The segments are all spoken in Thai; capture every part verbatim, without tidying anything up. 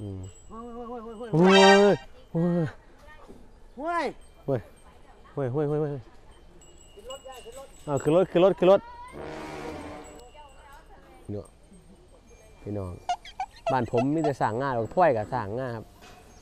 อืมโอ้ยโอ้ยโอ้ยโอ้ยโอ้ยโอ้ยโอ้ยโอ้ยโอ้ยเอาขึ้นรถขึ้นรถขึ้นรถเนาะพี่น้องบ้านผมมีแต่สั่งง่าหรอกพ่อยกับสั่งง่าครับ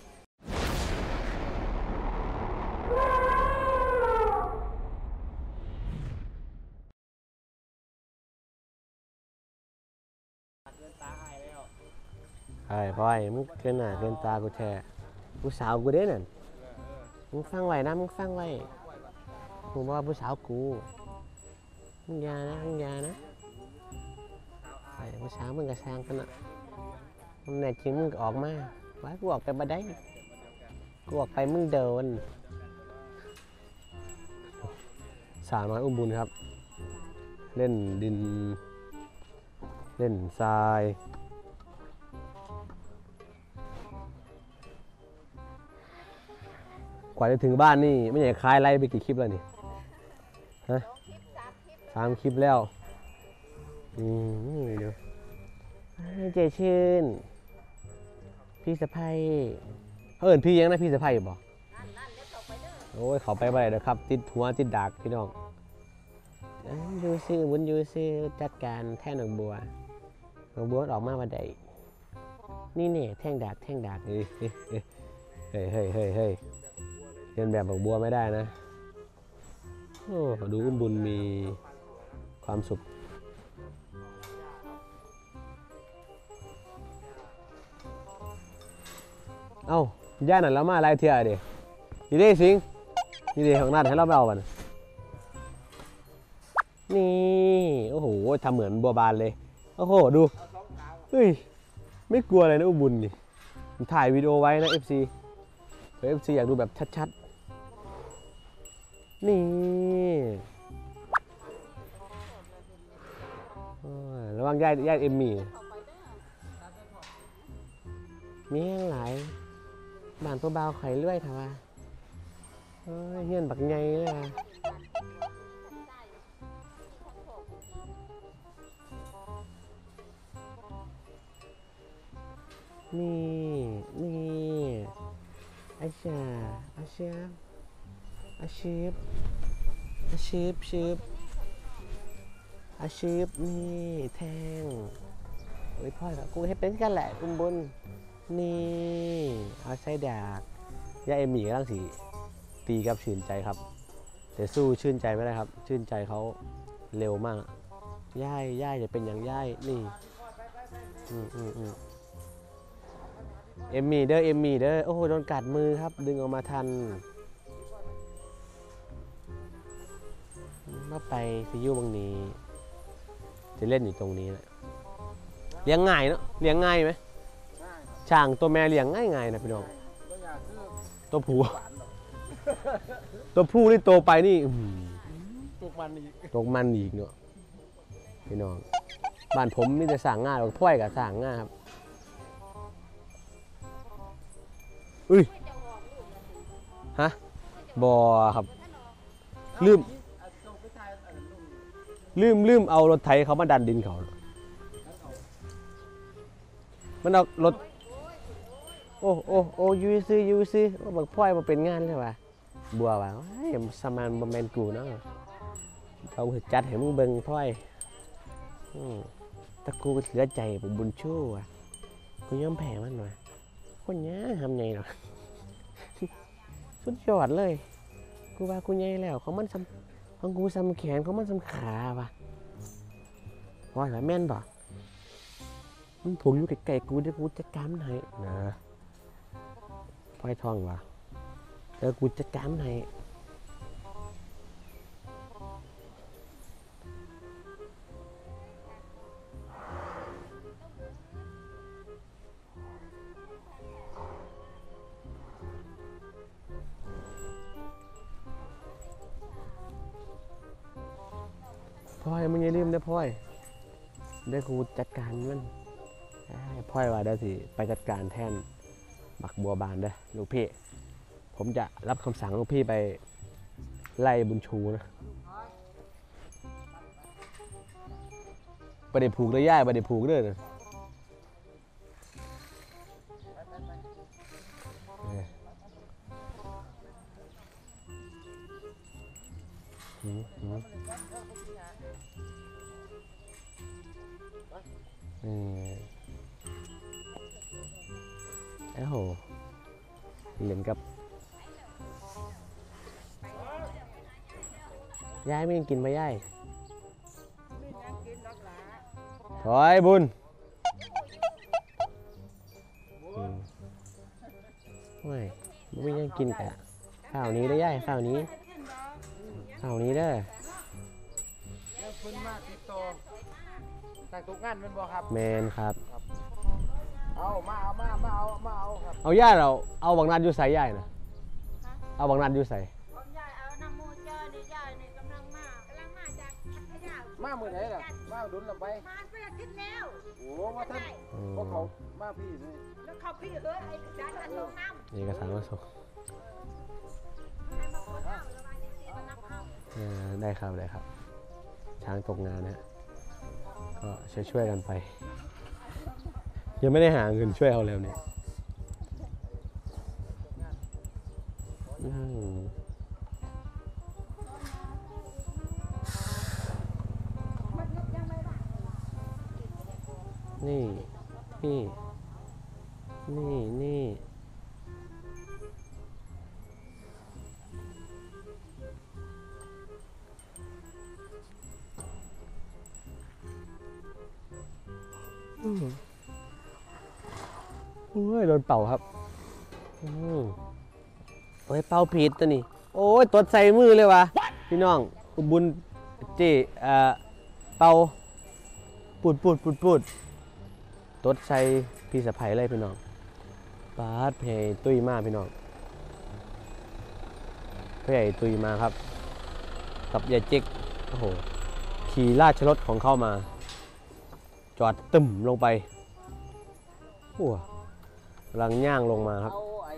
ไอ้พ่อยมึงเกินหน้าเกินตากูแท้ผู้สาวกูเด้นั่นมึงฟังไว้นะมึงฟังไว้มึงบอกว่าผู้สาวกูมึงยานะมึงยานะไอ้ผู้สาวมึงกระซางกันนะมึงแน่จริงมึงก็ออกมาไว้กูออกไปบ่ได้กูออกไปมึงเดินสาวน้อยอุ้มบุญครับเล่นดินเล่นทรายกว่าจะถึงบ้านนี่ไม่ใช่คลายไล่ไปกี่คลิปแล้วนี่ฮะสามคลิปแล้วอืมเดี๋ยวเจชื่นพี่สะพ้ายเขาเอิญพี่ยังนะพี่สะพ้ายบอกโอ้ยเขาไปไปเดี๋ยวครับติดหัวติดดากพี่น้องยูซื้อวุ้นยูซื้อจัดการแท่งหนองบัวหนองบัวออกมาวันใดนี่เนี่ยแท่งดากแท่งดากเฮ้ยเฮ้ยเฮ้ยเฮ้ยเฮ้ยเฮ้ยเรียนแบบดอกบัวไม่ได้นะโอ้ดูอุ้มบุญมีความสุขเอ้าย่าหนันแล้วมาอะไรเทียดิยี่ดีสิงยี่ดีของนัดให้เราไปเอาบันนี่โอ้โหทำเหมือนบัวบานเลยโอ้โหดูเฮ้ยไม่กลัวเลยนะอุ้มบุญนี่ถ่ายวิดีโอไว้นะ เอฟ ซี เอฟ ซี อยากดูแบบชัดๆนี่ระวังย่าย่าเอ็มมี่มีแห้งหลายบ้านตัวเบาไข่เลื่อยเถอะวะเฮียนบักไงเลยอ่ะนี่นี่อาชาอาชาอาชีพอาชีพชีพอาชีพนี่แทงโอ้ยพ่อกูให้เป็นกันแหละกุ้มบุญนี่เอาใส่ดากย่าเอ็มมี่กำลังสีตีกับชื่นใจครับแต่สู้ชื่นใจไม่ได้ครับชื่นใจเขาเร็วมากย่ายย่ายจะเป็นอย่างย่ายนี่อืมอืมอืมเอ็มมี่เด้อเอ็มมี่เด้อโอ้โหโดนกัดมือครับดึงออกมาทันมาไปซียูบางนี้จะเล่นอยู่ตรงนี้แหละเลี้ยงง่ายเนาะเลี้ยงง่ายไหมช่างตัวแม่เลี้ยงง่ายๆนะพี่น้องตัวผู้ตัวผู้นี่โตไปนี่ตกมันอีกตกมันอีกเนาะพี่น้องบ้านผมมีแต่สั่งง่ายหรอกพ่อยกับสั่งง่ายครับอุ้ยฮะบอครับลืมลืมลืมเอารถไถเขามาดันดินเขามันเอารถโอ้โอ้โอ้ยูซียูซีบักพ่อยมาเป็นงานเลยวะบัวว่าเฮ้ยสมานบอมแมนกูเนาะเขาจัดให้มึงเบิ่งพ่อยตะกูเสียใจผมบุญชู้อ่ะกูยอมแพ้มันหน่อยคนนี้ทำไงหรอสุดยอดเลยกูว่ากูใหญ่แล้วเขามันซ้ำของกูซ้ำแขนเขามันซ้ำขาว่ะพ่อยว่าแม่นบ่มึงถูกอยู่ไกลๆกูเดี๋ยวกูจัดการมันให้นะพ่อยทองว่ะเดี๋ยวกูจัดการมันให้พ่อยมึงอย่าลืมนะพ่อยเดี๋ยวกูจัดการมันพ่อยว่าเดี๋ยวสิไปจัดการแทนบักบัวบานเด้อลูกพี่ผมจะรับคำสั่งลูกพี่ไปไล่บุญชูนะประเดี๋ยวผูกเลยย่ายประเดี๋ยวผูกเด้อเอออืมอืมอืมเอ้าเล่นกับยายไม่ยังกินไหมยายถอยบุญอืมไม่ไม่ยังกินกะข้าวนี้ได้ยายข้าวนี้ข้าวนี้เด้อแล้วเพิ่นมาติดต่อตั้งตกงานแม่นบ่ครับแมนครับเอามาเอามามาเอามาเอาครับเอาย่าเราเอาบังนัดอยู่ใส่ย่ายนะเอาบังนัดอยู่ใส่ผมยายเอาน้ำมูเจอนี่ยายนี่กำลังมากำลังมาจากพัทยามามื้อไหนล่ะมาดุนลำไปมาเพื่อขึ้นแล้วโอ้มาท่านพวกเขามาพี่นี่แล้วเขาพี่เฮ้ยไอ้จานกันลงน้ำเอกสารมาส่งให้มาคนเอาแล้วมาอย่างนี้มานับเอาเออได้ครับได้ครับ ช้างตกงานนะฮะก็ช่วยช่วยๆกันไป ยังไม่ได้หาเงินช่วยเขาแล้วเนี่ยอืมนี่ นี่ นี่ นี่ อืมโอ้ยโดนเป่าครับอืมโอ้ยเป่าผิดตัวนี่โอ้ยตดใส่มือเลยวะพี่น้องอุบุญเจเอ่อเป่าปูดปูดปูดปูดตดใส่พี่สะไพเลยพี่น้องปาดเพยตุ้ยมากพี่น้องเพยตุ้ยมาครับ กับยายเจ๊กโอ้โหขี่ราชรถของเข้ามา จอดตึมลงไปโอ้กำลังย่างลงมาครับเอาไอ้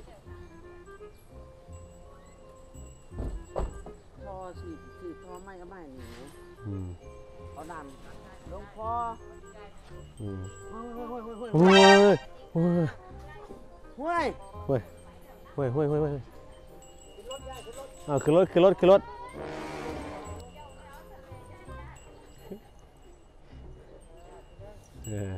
ทอสิสิทอไม้ก็ไม้นี่นะอืมเอาน้ำหลวงพ่ออืมโอ้ยโอ้ยโอ้ยโอ้ยโอ้ยโอ้ยเฮ้ยเฮ้ยเฮ้ยเฮ้ยเฮ้ยเอาขึ้นรถขึ้นรถขึ้นรถเออ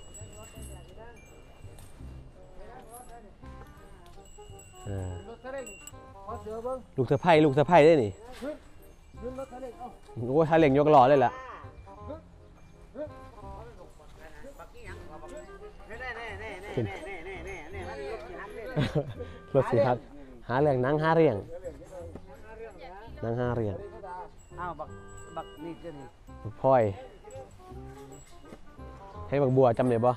เออรถทะเลขอเสือเบิ่งลูกสะใภ้ลูกสะใภ้ได้นี่ขึ้นขึ้นรถทะเลเอาโอ้ยถ้าเล่งยกล้อเลยล่ะแน่แน่แน่แน่แน่แน่แน่แน่แน่มันรถสิหักเลยรถสิครับหาเรื่องหนังหาเรียงหนังหาเรียงอ้าวบักบักนี่จะนี่พ่อย ให้บักบัวจำได้บ่บัก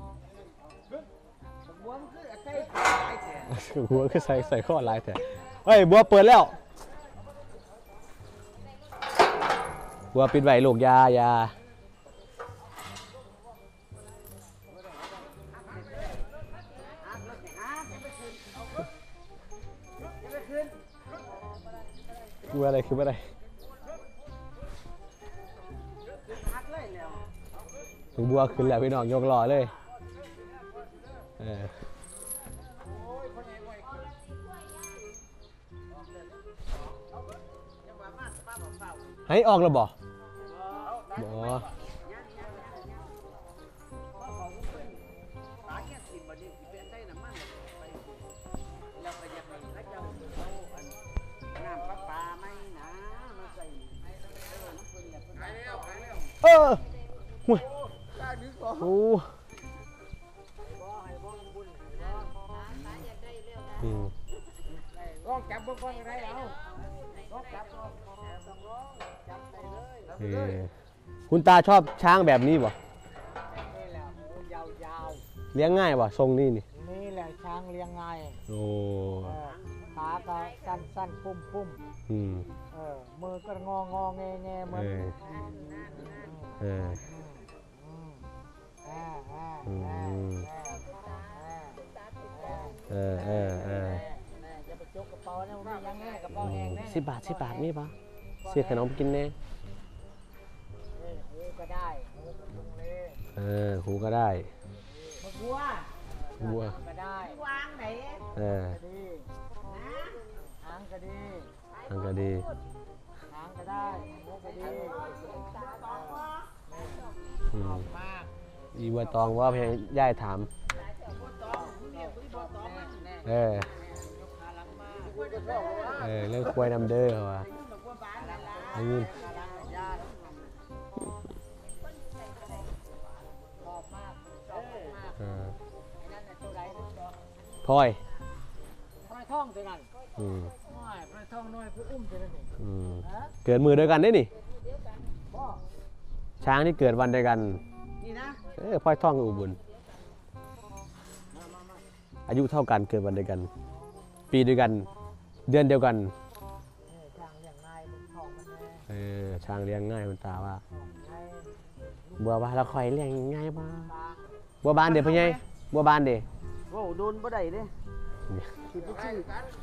บัวมันคือใส่หลายแท้บัวคือใส่ใส่ข้อลายแต่เฮ้ยบัวเปิดแล้ว บัวปิดไว้ลูกยายา คืออะไรคืออะไรถึงบัวขึ้นแล้วพี่น้องยกล้อเลยเออให้ออกแล้วบ่บ่เออห่วยโอ้อืมลองจับเบิ่งก่อนก็ได้เอาลองจับลองจับไปเลยเออคุณตาชอบช้างแบบนี้บ่นี่แหละยาวยาวเลี้ยงง่ายบ่ทรงนี้นี่นี่แหละช้างเลี้ยงง่ายโอ้เออขาก็สั้นสั้นปุ่มปุ่มอืมเออมือก็งองอแงแงเหมืเออนอเอออ่าอ่าอือ่ามเออเออเอออย่าไปจกกระเป๋านะมันมียังไงกระเป๋าแห้งแน่สิบบาทสิบบาทนี่ปะซื้อขนมกินแน่หูก็ได้หูก็ลงเลยเออหูก็ได้มะบัวบัวก็ได้วางไหนเออก็ดีหางก็ดีทางก็ดีหางก็ได้หัวก็ดีอืมมากอีบัวตองว่าเพียงย่ายถาม เออ เออเรื่องควายนำเด้อเขาว่าอันนี้ชอบมากชอบมากเออไอ้นั่นน่ะตัวไหนตัวพลอยพลอยท่องตัวนั้นอืมน้อยพลอยท่องน้อยผู้อุ้มตัวนั้นนี่อืมฮะเกิดมือเดียวกันได้นี่พ่อช้างที่เกิดวันเดียวกันนี่นะเออพลอยท่องกับอุบลมามามาอายุเท่ากันเกิดวันเดียวกัน ปีเดียวกัน เดือนเดียวกันเนี่ยช้างเลี้ยงง่ายเป็นทองมันแน่เออช้างเลี้ยงง่ายคุณตาว่าง่ายบัวบานเราคอยเลี้ยงง่ายบ้าปลาบัวบานเดี๋ยวพ่อใหญ่บัวบานเดี๋ยวโอ้โดนบ่ได้เด้สิบ่ชื่อ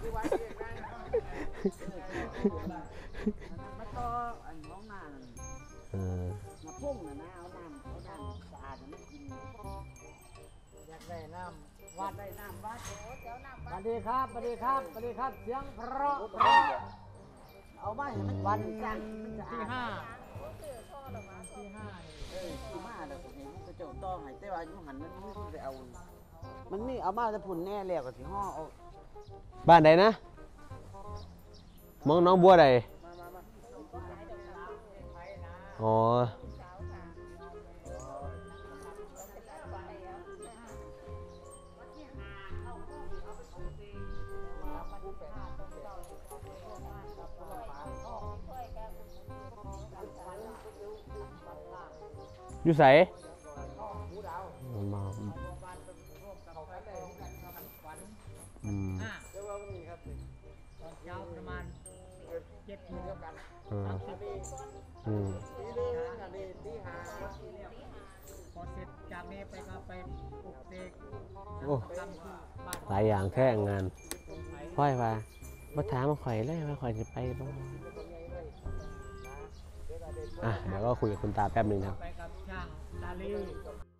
มาต่ออันน้องนานั่นเออมาพุ่งน่ะนะเอาน้ำเอาน้ำสะอาดมากินอยากได้น้ำวัดได้น้ำวัดสวัสดีครับสวัสดีครับสวัสดีครับเสียงเพราะเพราะเอามาให้มันวันจันทร์ที่ห้าที่ห้าเออที่มาแล้วผมเห็นกระจกต้องให้แต่ว่าอยู่หันมันไม่ได้เอา มันนี่เอามาจะผุนแน่แล้วก็สิห่อเอาบ้านใดนะ มองน้องบัวใดมามามาอ๋อ อยู่ใสมาอืมเดี๋ยวว่าวันนี้ครับตอนเช้าประมาณเจ็ดโมงกันอืมสามสิบอืมตีหนึ่งกันดีตีห้าพอเสร็จจากนี้ไปก็ไปปลุกเสกโอ้ทำที่บ้านหลายอย่างแท้งานค่อยว่ามาถามมาข่อยเลยว่าข่อยจะไปบ้างอ่ะ เดี๋ยวก็คุยกับคุณตาแป๊บหนึ่งครับไปกับช่างดาลี